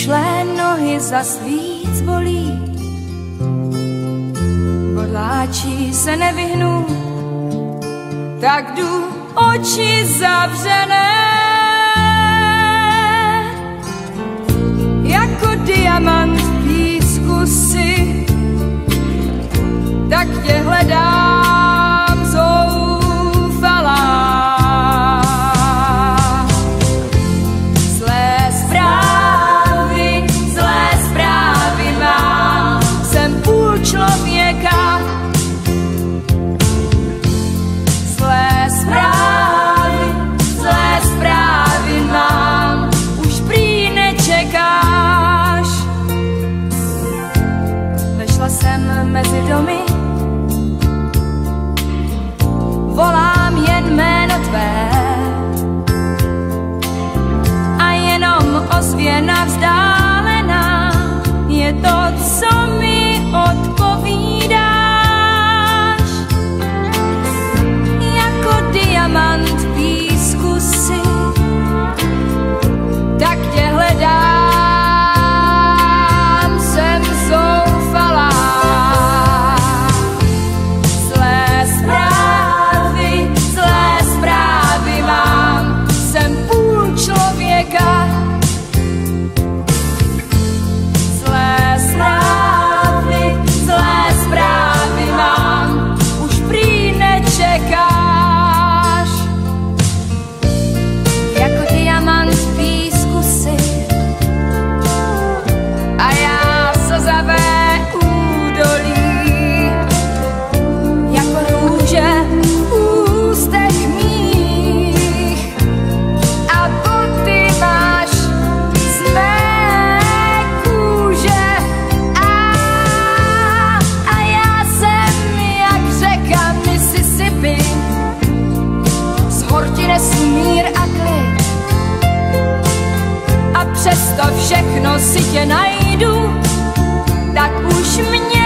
Přišlé nohy zas víc bolí, bodláčí se nevyhnu, tak jdu oči zavřené. Jako diamant v písku si, tak tě hledám zoufalá. Zlé zprávy mám, jsem půl člověka. Zlé zprávy mám, už prý nečekáš. Vešla jsem mezi domy, volám jen jméno tvé a jenom ozvěna vzdálená je to, co mi odpovídáš. Jako diamant v písku si, tak tě hledám, jsem zoufalá. Zlé zprávy mám, jsem půl člověka. Zlé zprávy mám, už prý nečekáš. Jako diamant v písku si a já slzavé údolí, jako růže v ústech mých a boty máš z mé kůže. A já jsem jak řeka Mississippi, z horti nesu mír a klid, a přesto všechno si tě najdu, tak už mě